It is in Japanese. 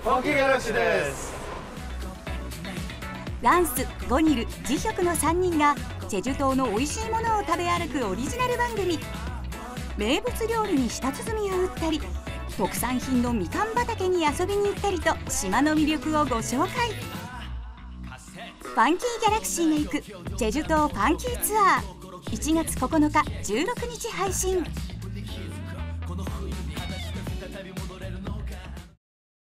ファンキーギャラクシーです。 ランス、ゴニル、ジヒョクの3人がチェジュ島の美味しいものを食べ歩くオリジナル番組。名物料理に舌鼓を打ったり、特産品のみかん畑に遊びに行ったりと島の魅力をご紹介。ファンキーギャラクシーが行くチェジュ島ファンキーツアー、1月9日16日配信。